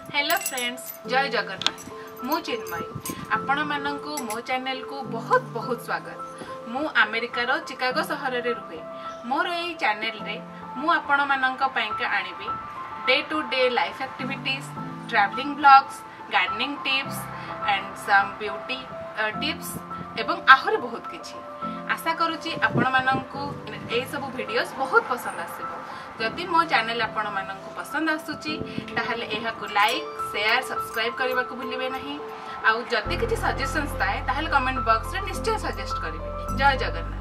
Hello friends, जय जगन्नाथ। मु चिन्मयी आपण मानंकु मो चैनल को बहुत बहुत स्वागत। मु अमेरिकार चिकागो सहर रे रुहे। मोर एई चैनल रे मु आपण मानंक पयके आनिबी day to day life activities, travelling blogs, gardening tips and some beauty tips एवं आहरी बहुत किछि। आशा करूची आपण मानंकु एई सब वीडियोस बहुत पसंद आसीबो। जदि मो चैनल आपण मानंकु पसंद आसुची ताहले एहाकु लाइक, शेयर, सब्सक्राइब करबा को भूलिबे नहीं। आउ जदि किछि सजेशंस थाए ताहले कमेंट बॉक्स रे निश्चय सजेस्ट करिवे। जय जगन्नाथ।